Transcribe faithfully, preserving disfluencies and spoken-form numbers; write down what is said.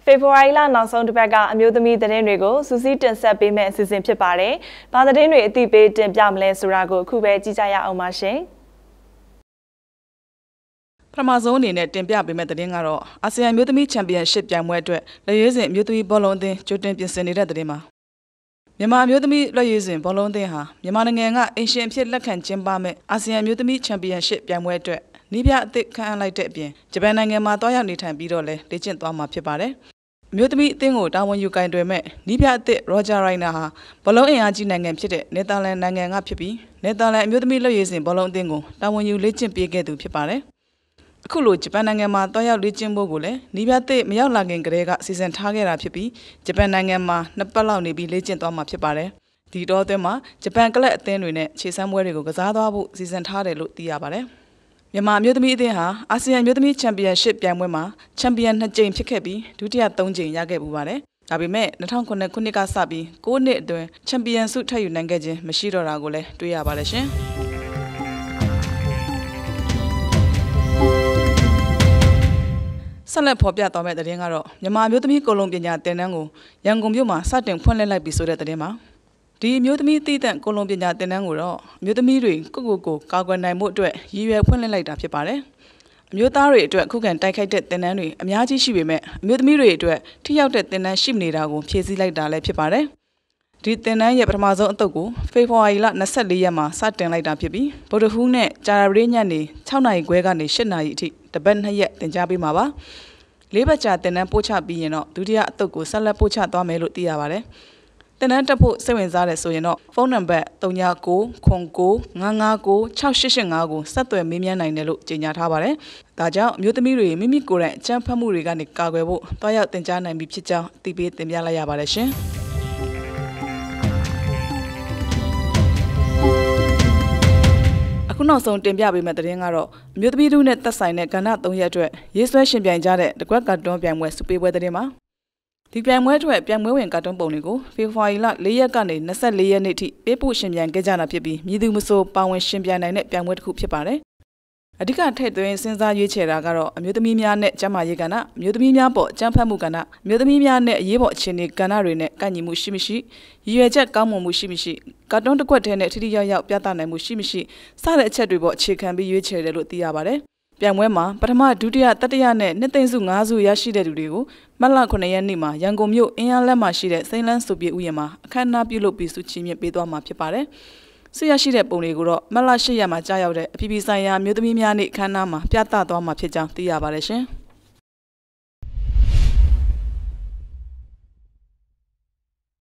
ဖေဖော်ဝါရီလနောက်ဆုံးတစ်ပတ်ကအမျိုးသမီးသတင်းတွေကိုစူးစီးတင်ဆက်ပေးမယ့်အစီအစဉ်ဖြစ်ပါတယ်။ဘာသတင်းတွေအသိပေးတင်ပြမလဲဆိုတာကိုအခုပဲကြည့်ကြရအောင်ပါရှင်။ပထမဆုံးအနေနဲ့တင်ပြပေးမယ့်သတင်းကတော့အာဆီယံမျိုးသမီးချန်ပီယံရှစ်ပြိုင်ပွဲအတွက်လက်ရွေးစင်မျိုးသမီးဘောလုံးအသင်းကြိုတင်ပြင်ဆင်နေတဲ့သတင်းပါ။မြန်မာမျိုးသမီးလက်ရွေးစင်ဘောလုံးအသင်းဟာမြန်မာနိုင်ငံကအင်ရှင်အဖြစ်လက်ခံကျင်းပမဲ့အာဆီယံမျိုးသမီးချန်ပီယံရှစ်ပြိုင်ပွဲအတွက်နီးပြအသစ်ခန့်အပ်လိုက်တဲ့အပြင်ဂျပန်နိုင်ငံမှာတွားရောက်နေထိုင်ပြီးတော့လည်းလေ့ကျင့်သွားမှာဖြစ်ပါတယ်။အမျိုးသမီးအသင်းကိုတာဝန်ယူကင်တွယ်မဲ့နီးပြအသစ်ရောဂျာရိုင်နာဟာဘောလုံးအင်အားကြီးနိုင်ငံဖြစ်တဲ့နယ်သာလန်နိုင်ငံကဖြစ်ပြီးနယ်သာလန်အမျိုးသမီးလက်ရွေးစင်ဘောလုံးအသင်းကိုတာဝန်ယူလေ့ကျင့်ပေးခဲ့သူဖြစ်ပါတယ်။အခုလိုဂျပန်နိုင်ငံမှာတွားရောက်လေ့ကျင့်ဖို့ကိုလည်းနီးပြအသစ်မရောက်လာခင်ကတည်းကစီစဉ်ထားခဲ့တာဖြစ်ပြီးဂျပန်နိုင်ငံမှာနှစ်ပတ်လောက်နေပြီးလေ့ကျင့်သွားမှာဖြစ်ပါတယ်။ဒီတော့အတွင်းမှာဂျပန်ကလပ်အသင်းတွေနဲ့ခြေစမ်းပွဲတွေကိုကစားသွားဖို့စီစဉ်ထားတယ်လို့သိရပါတယ်။မြန်မာမျိုးသမီးအသင်းဟာအာဆီယံမျိုးသမီးချန်ပီယံရှစ်ပြိုင်ပွဲမှာချန်ပီယံနှစ်ကြိမ်ဖြစ်ခဲ့ပြီးဒုတိယသုံးကြိမ်ရခဲ့ပူပါတယ်။ဒါပေမဲ့၂၀၀၇ခုနှစ်ကစပြီး၉နှစ်အတွင်းချန်ပီယံဆုထပ်ယူနိုင်ခဲ့ခြင်းမရှိတော့တာကိုလည်းတွေ့ရပါတယ်ရှင်။ဆက်လက်ဖော်ပြသွားမယ့်သတင်းကတော့မြန်မာမျိုးသမီးကိုလုံပညာသင်တန်းကိုရန်ကုန်မြို့မှာစတင်ဖွင့်လှစ်လိုက်ပြီဆိုတဲ့သတင်းပါ။ဒီမျိုးသမီးတည်တံ့ကိုလုံပညာသင်တန်းကိုတော့မျိုးသမီးတွေကိုကိုကိုကာကွယ်နိုင်မှုအတွက်ရည်ရွယ်ဖွင့်လှစ်လိုက်တာဖြစ်ပါတယ်။အမျိုးသားတွေအတွက်ခုခံတိုက်ခိုက်တဲ့သင်တန်းတွေအများကြီးရှိပေမဲ့အမျိုးသမီးတွေအတွက်ထိရောက်တဲ့သင်တန်းရှိနေတာကိုဖြည့်ဆည်းလိုက်တာလည်းဖြစ်ပါတယ်။ဒီသင်တန်းရဲ့ပထမဆုံးအသုတ်ကိုဖေဖော်ဝါရီလ၂၄ရက်မှာစတင်လိုက်တာဖြစ်ပြီးဗုဒ္ဓဟူးနဲ့ကြာသပတေးညနေ၆နာရီခွဲကနေ၈နာရီအထိတပတ်နှစ်ရက်သင်ကြားပေးမှာပါ။လေးပတ်ကြာသင်တန်းပို့ချပြီးရင်တော့ဒုတိယအသုတ်ကိုဆက်လက်ပို့ချသွားမယ်လို့သိရပါတယ်။တင်နန်းတက်ဖို့စိတ်ဝင်စားတယ်ဆိုရင်တော့ဖုန်းနံပါတ်၃၉၉ခွန်၉ငါးငါး၉၆၈၈၅ကိုဆက်သွယ်မေးမြန်းနိုင်တယ်လို့ကြေညာထားပါတယ်။ဒါကြောင့်အမျိုးသမီးတွေမိမိကိုယ်တိုင်အကြမ်းဖက်မှုတွေကနေကာကွယ်ဖို့တွားရောက်သင်ကြားနိုင်ပြီဖြစ်ကြောင်းအသိပေးတင်ပြလိုက်ရပါတယ်ရှင်။အခုနောက်ဆုံးတင်ပြပေးမယ့်သတင်းကတော့အမျိုးသမီးတို့နဲ့သက်ဆိုင်တဲ့ကဏ္ဍ၃ရက်အတွက်ရေးဆွဲရှင်ပြိုင်ကြတဲ့တကွက်ကာတွန်းပြိုင်ပွဲစုပေးပွဲသတင်းပါဒီပြိုင်ပွဲအတွက်ပြိုင်ပွဲဝင်ကာတွန်းပုံတွေကိုဖေဖော်ဝါရီလ၄ရက်ကနေ၂၄ရက်နေ့ထိပေးပို့ရှင်ပြိုင်ခဲ့ကြတာဖြစ်ပြီးမြည်သူမဆိုပါဝင်ရှင်ပြိုင်နိုင်တဲ့ပြိုင်ပွဲတစ်ခုဖြစ်ပါတယ်။အဓိကထည့်သွင်းစဉ်းစားရွေးချယ်တာကတော့အမျိုးသမီးများနဲ့ကျန်းမာရေးကဏ္ဍအမျိုးသမီးများပေါ်အကြမ်းဖက်မှုကဏ္ဍအမျိုးသမီးများနဲ့အရေးပေါ်အခြေအနေကဏ္ဍတွေနဲ့ကန့်ညီမှုရှိမရှိရည်ရွယ်ချက်ကောင်းမွန်မှုရှိမရှိကာတွန်းတစ်ခွက်ထဲနဲ့ထိထိရောက်ရောက်ပြသနိုင်မှုရှိမရှိစတဲ့အချက်တွေပေါ်အခြေခံပြီးရွေးချယ်တယ်လို့သိရပါတယ်။ပြိုင်ပွဲမှာပထမဒုတိယတတိယနဲ့နှစ်သိန်းစု၅စုရရှိတဲ့သူတွေကိုမတ်လခုနှစ်ရက်နေ့မှာရန်ကုန်မြို့အင်းအားလက်မှာရှိတဲ့စိန်လန်းစုပြေဥယျာဉ်မှာအခမ်းအနားပြုလုပ်ပြီးဆုချီးမြှင့်ပေးသွားမှာဖြစ်ပါတယ်။ဆုရရှိတဲ့ပုံတွေကိုတော့မတ်လ၈ရက်မှာကြားရောက်တဲ့အပြည်ပြည်ဆိုင်ရာမျိုးသမီးများနေ့အခမ်းအနားမှာပြသသွားမှာဖြစ်ကြောင်းသိရပါတယ်ရှင်။